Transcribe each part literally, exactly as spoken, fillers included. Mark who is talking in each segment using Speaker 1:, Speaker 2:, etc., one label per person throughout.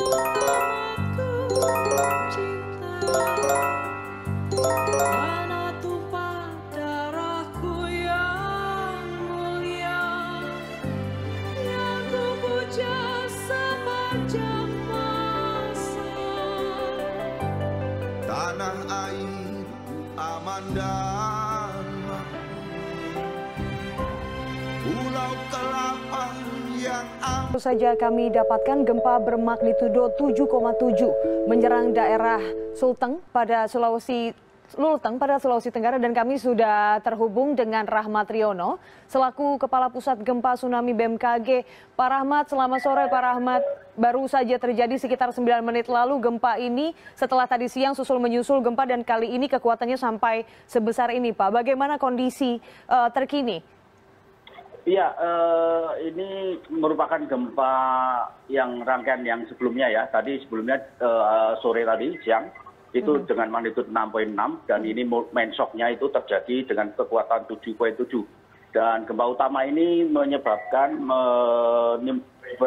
Speaker 1: Tanah air aman dan pulau kelapa yang aman.
Speaker 2: Baru saja kami dapatkan gempa bermagnitudo tujuh koma tujuh menyerang daerah Sulteng pada Sulawesi Lulteng pada Sulawesi Tenggara, dan kami sudah terhubung dengan Rahmat Riono selaku Kepala Pusat Gempa Tsunami B M K G. Pak Rahmat, selamat sore Pak Rahmat. Baru saja terjadi sekitar sembilan menit lalu gempa ini, setelah tadi siang susul menyusul gempa dan kali ini kekuatannya sampai sebesar ini Pak. Bagaimana kondisi uh, terkini?
Speaker 3: Iya, uh, ini merupakan gempa yang rangkaian yang sebelumnya ya. Tadi sebelumnya uh, sore tadi siang itu hmm. dengan magnitudo enam koma enam, dan ini main shock-nya itu terjadi dengan kekuatan tujuh koma tujuh. Dan gempa utama ini menyebabkan men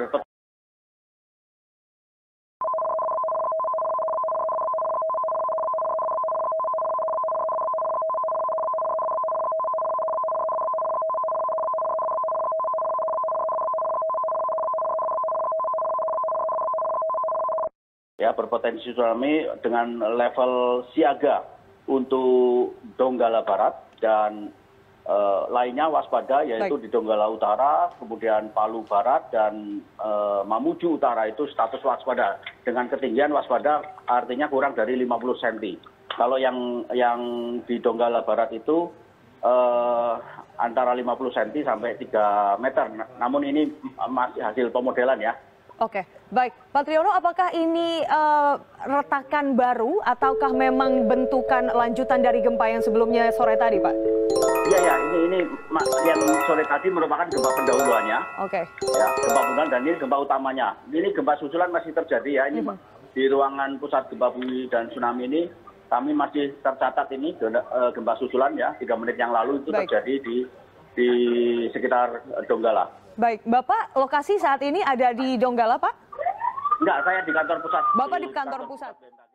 Speaker 3: ya berpotensi tsunami dengan level siaga untuk Donggala Barat, dan e, lainnya waspada yaitu Baik. di Donggala Utara, kemudian Palu Barat, dan e, Mamuju Utara itu status waspada dengan ketinggian waspada artinya kurang dari lima puluh sentimeter. Kalau yang yang di Donggala Barat itu e, antara lima puluh sentimeter sampai tiga meter. Namun ini masih hasil pemodelan ya.
Speaker 2: Oke, baik. Pak Triono, apakah ini uh, retakan baru ataukah memang bentukan lanjutan dari gempa yang sebelumnya sore tadi, Pak?
Speaker 3: Iya, ya, ini ini yang sore tadi merupakan gempa pendahuluannya.
Speaker 2: Oke.
Speaker 3: Ya, gempa pendahuluan, dan ini gempa utamanya. Ini gempa susulan masih terjadi ya. Ini mm-hmm. di ruangan pusat gempa bumi dan tsunami ini kami masih tercatat ini gempa susulan ya, tiga menit yang lalu itu Baik. terjadi di di sekitar Donggala.
Speaker 2: Baik, Bapak lokasi saat ini ada di Donggala, Pak?
Speaker 3: Enggak, saya di kantor pusat.
Speaker 2: Bapak di kantor pusat.